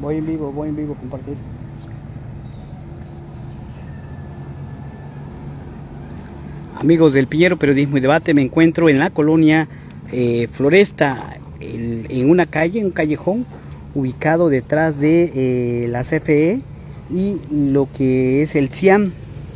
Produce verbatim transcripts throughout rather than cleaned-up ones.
Voy en vivo, voy en vivo, compartir. Amigos del Piñero Periodismo y Debate, me encuentro en la colonia eh, Floresta, en, en una calle, un callejón, ubicado detrás de eh, la C F E y lo que es el CIAM,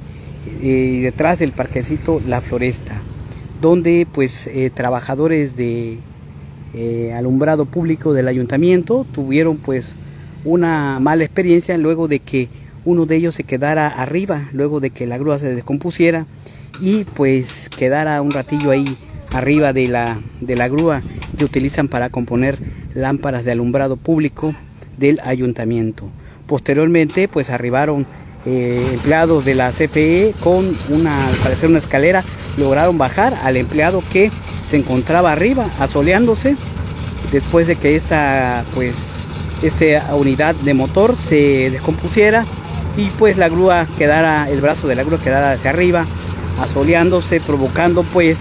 eh, detrás del parquecito La Floresta, donde pues eh, trabajadores de eh, alumbrado público del ayuntamiento tuvieron pues una mala experiencia luego de que uno de ellos se quedara arriba, luego de que la grúa se descompusiera y pues quedara un ratillo ahí arriba de la, de la grúa que utilizan para componer lámparas de alumbrado público del ayuntamiento. Posteriormente pues arribaron eh, empleados de la C F E con una, al parecer una escalera, lograron bajar al empleado que se encontraba arriba asoleándose después de que esta pues esta unidad de motor se descompusiera y pues la grúa quedara, el brazo de la grúa quedara hacia arriba asoleándose, provocando pues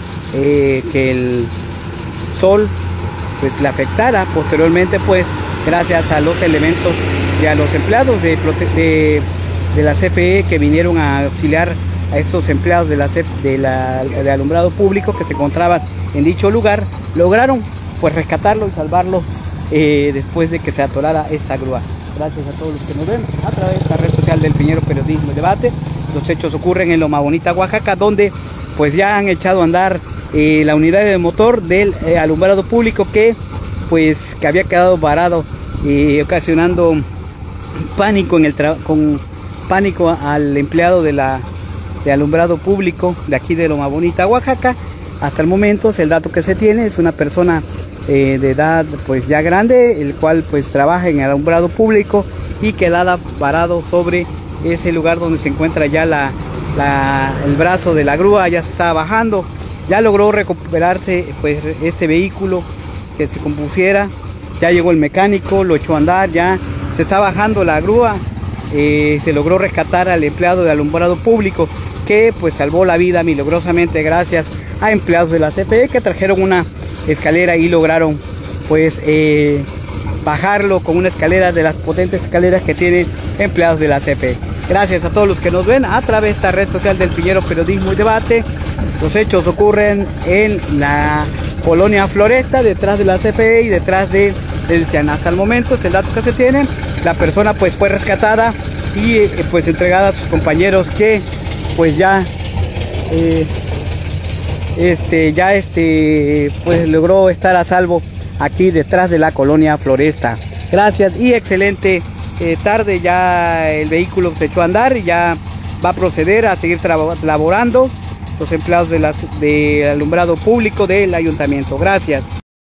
eh, que el sol pues le afectara. Posteriormente pues gracias a los elementos y a los empleados de, de, de la C F E que vinieron a auxiliar a estos empleados de la, de la de alumbrado público que se encontraban en dicho lugar, lograron pues rescatarlo y salvarlo eh, después de que se atorara esta grúa. Gracias a todos los que nos ven a través de la red social del Piñero Periodismo y Debate. Los hechos ocurren en Loma Bonita, Oaxaca, donde pues ya han echado a andar eh, la unidad de motor del eh, alumbrado público que pues que había quedado varado, eh, ocasionando pánico en el con pánico al empleado de la de alumbrado público de aquí de Loma Bonita, Oaxaca. Hasta el momento el dato que se tiene es una persona eh, de edad pues ya grande, el cual pues trabaja en el alumbrado público y quedaba varado sobre ese lugar donde se encuentra ya la, la, el brazo de la grúa. Ya se está bajando, ya logró recuperarse pues este vehículo que se compusiera, ya llegó el mecánico, lo echó a andar, ya se está bajando la grúa, eh, se logró rescatar al empleado de alumbrado público que pues salvó la vida milagrosamente gracias a empleados de la C F E que trajeron una escalera y lograron pues eh, bajarlo con una escalera de las potentes escaleras que tienen empleados de la C F E. Gracias a todos los que nos ven a través de esta red social del Piñero Periodismo y Debate. Los hechos ocurren en la colonia Floresta, detrás de la C F E y detrás de, del CIAN. Hasta el momento es el dato que se tiene. La persona pues fue rescatada y eh, pues entregada a sus compañeros que pues ya eh, este ya este pues logró estar a salvo aquí detrás de la colonia Floresta. Gracias y excelente eh, tarde. Ya el vehículo se echó a andar y ya va a proceder a seguir laborando los empleados de las de alumbrado público del ayuntamiento. Gracias.